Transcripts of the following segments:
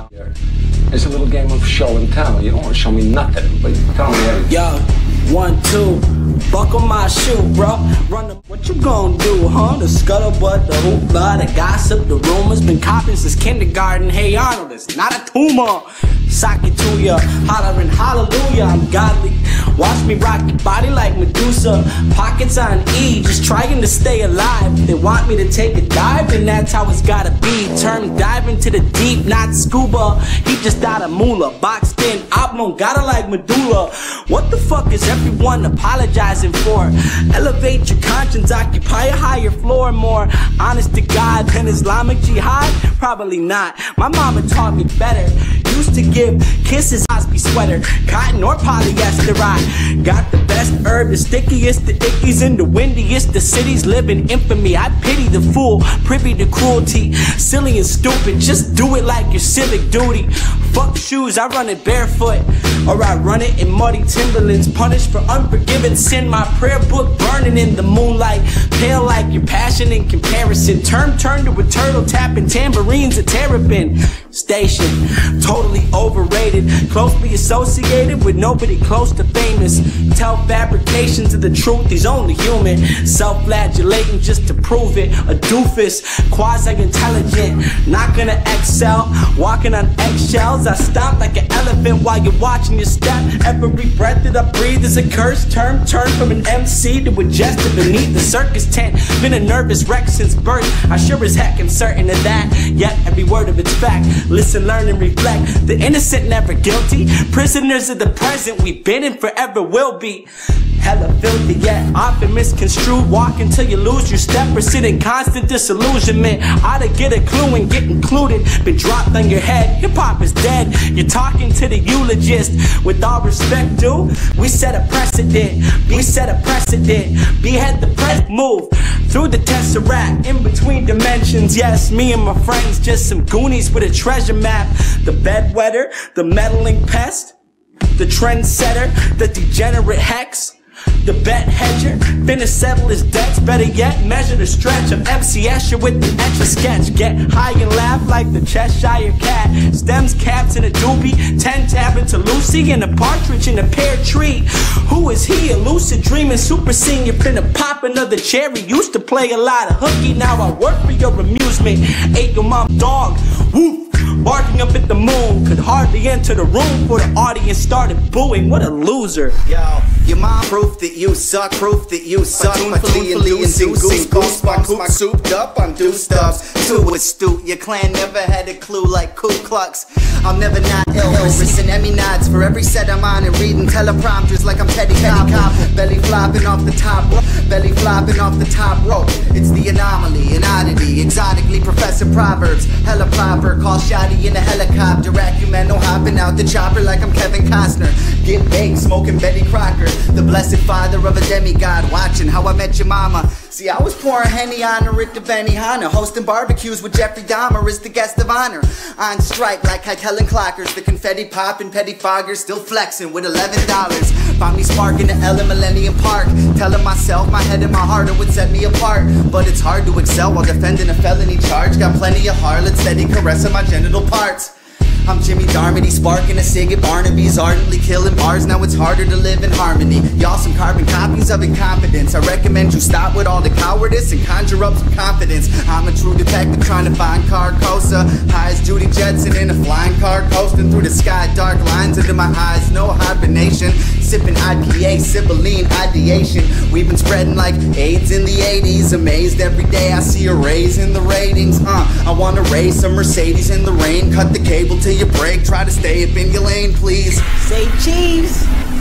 It's a little game of show and tell. You don't want to show me nothing, but tell me everything. Yo, 1, 2, buckle my shoe, bro. Run the, what you gonna do, huh? The scuttlebutt, the hoopla, the gossip, the rumors. Been copping since kindergarten. Hey Arnold, it's not a tumor. Sock it to ya, hollering hallelujah, I'm godly. Watch me rock your body like Medusa. Pockets on E, just trying to stay alive. They want me to take a dive, and that's how it's gotta be. Term dive into the deep, not scuba. He just died a moolah, boxed in, oblong, got her like medulla. What the fuck is everyone apologizing for? Elevate your conscience, occupy a higher floor. More honest to God than Islamic jihad? Probably not. My mama taught me better. Used to give kisses, Osby sweater, cotton or polyester. I got the best herb, the stickiest, the ickies, and the windiest. The cities live in infamy. I pity the fool, privy to cruelty. Silly and stupid, just do it like your civic duty. Fuck shoes, I run it barefoot, or I run it in muddy Timberlands. Punished for unforgiven sin, my prayer book burning in the moonlight. Pale like your passion in comparison. Turn to a turtle tapping tambourines at Terrapin Station. Totally overrated, closely associated with nobody close to famous. Tell fabrications of the truth, he's only human. Self-flagellating just to prove it. A doofus, quasi-intelligent, not gonna excel. Walking on eggshells, I stomp like an elephant while you're watching your step. Every breath that I breathe is a curse. Turn from an MC to a jester beneath the circus tent. Been a nervous wreck since birth, I sure as heck am certain of that. Yet every word of it's fact. Listen, learn, and reflect. The innocent never guilty. Prisoners of the present, we've been and forever will be. Hella filthy, yet often misconstrued. Walk until you lose your step or sit in constant disillusionment. Oughta get a clue and get included. Been dropped on your head, hip-hop is dead. You're talking to the eulogist. With all respect due, we set a precedent. We set a precedent. Behead the press, move through the tesseract, in between dimensions. Yes, me and my friends, just some goonies with a treasure map. The bedwetter, the meddling pest, the trendsetter, the degenerate hex, the bet hedger, finna settle his debts. Better yet, measure the stretch of MC Escher with the extra sketch. Get high and laugh like the Cheshire Cat. Stems, caps, and a doobie. 10 tablets of Lucy and a partridge in a pear tree. Who is he? A lucid dreaming super senior. Finna pop another cherry. Used to play a lot of hooky, now I work for your amusement. Ate your mom's dog. Woof. Barking up at the moon, could hardly enter the room before the audience started booing. What a loser. Yo, your mom proof that you suck, proof that you suck. Tunefully inducing goosebumps, my souped up on do stuffs. Too astute, your clan never had a clue like Ku Klux. I'm never not ill, receiving Emmy nods for every set I'm on and reading teleprompters like I'm Teddy Cop. Belly flopping off the top, belly flopping off the top rope. It's the anomaly, an oddity, exotically Professor Proverbs. Hella proper, call Shotty in a helicopter. Acumeno hopping out the chopper like I'm Kevin Costner. Get baked, smoking Betty Crocker. The blessed father of a demigod, watching How I Met Your Mama. See, I was pouring Henny on her at the Benihana, hosting barbecues with Jeffrey Dahmer as the guest of honor. On strike like Helen Clockers, the confetti popping, petty foggers, still flexing with $11. Found me sparking the Ella Millennium Park, telling myself my head and my heart would set me apart. But it's hard to excel while defending a felony charge. Got plenty of harlots steady caressing my genital parts. I'm Jimmy Darmody, sparking a cig at Barnaby's, ardently killing bars. Now it's harder to live in harmony. Y'all some carbon copies of incompetence. I recommend you stop with all the cowardice and conjure up some confidence. I'm a true detective trying to find Carcosa. High as Judy Jetson in a flying car, coasting through the sky. Dark lines under my eyes, no hibernation. Sipping IPA, Sibylline ideation. We've been spreading like AIDS in the 80s. Amazed every day I see a raise in the ratings. I wanna race a Mercedes in the rain. Cut the cable till you break. Try to stay up in your lane, please. Say cheese.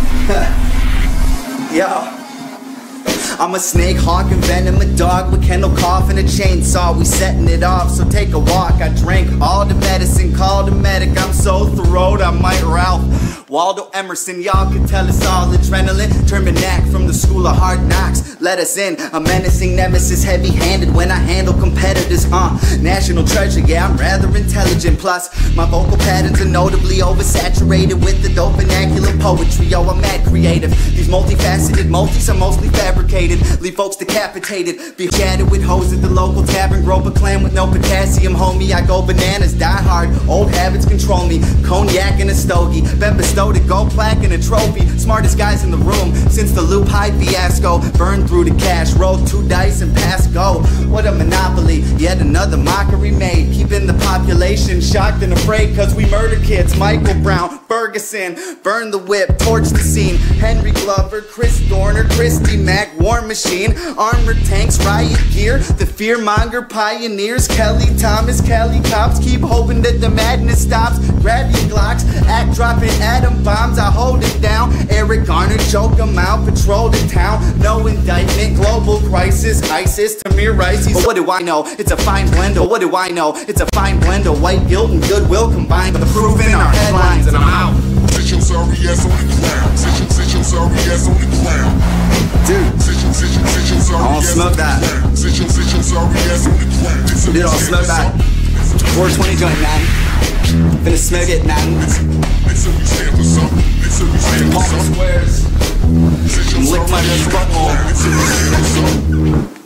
Yo. I'm a snake, hawk, and venom, a dog with kennel cough and a chainsaw. We setting it off, so take a walk. I drank all the medicine, called a medic. I'm so throwed, I might Ralph Waldo Emerson. Y'all can tell us all adrenaline. Terminac from the school of hard knocks. Let us in, a menacing nemesis, heavy-handed when I handle competitors. National treasure, yeah, I'm rather intelligent. Plus, my vocal patterns are notably oversaturated with the dope vernacular poetry. Yo, I'm mad creative. These multifaceted multis are mostly fabricated. fabricated, leave folks decapitated. Be chatted with hoes at the local tavern, grope a clam with no potassium, homie. I go bananas, die hard, old habits control me. Cognac and a stogie, been bestowed a gold plaque and a trophy. Smartest guys in the room since the Loop High fiasco. Burn through the cash, roll 2 dice and pass go. What a monopoly, yet another mockery made. Keeping the population shocked and afraid, cause we murder kids. Michael Brown, Ferguson, burn the whip, torch the scene. Henry Glover, Chris Dorner, Christy Mack, War Machine, armored tanks, riot gear, the fearmonger pioneers. Kelly Thomas, Kelly cops, keep hoping that the madness stops. Grab your Glocks, act dropping atom bombs, I hold it down. Eric Garner, choke 'em out, patrol the town. No indictment, global crisis, ISIS, Tamir Rice. But what do I know? It's a fine blend. What do I know? It's a fine blend of white guilt and goodwill combined. The proof in our headlines, and I'm out. Sit your sorry ass on the ground. Sit your sorry ass on the ground. Dude, Sit your sorry I'll ass smoke on the that. ground. Sit your sorry ass on the ground. dude, I'll smoke that. 420 joint, man. Finna smoke it, man. They say we stand for something. They say we stand for Palm something. squares. Sit your Lick my sorry ass on the butthole. ground. They say we stand for something.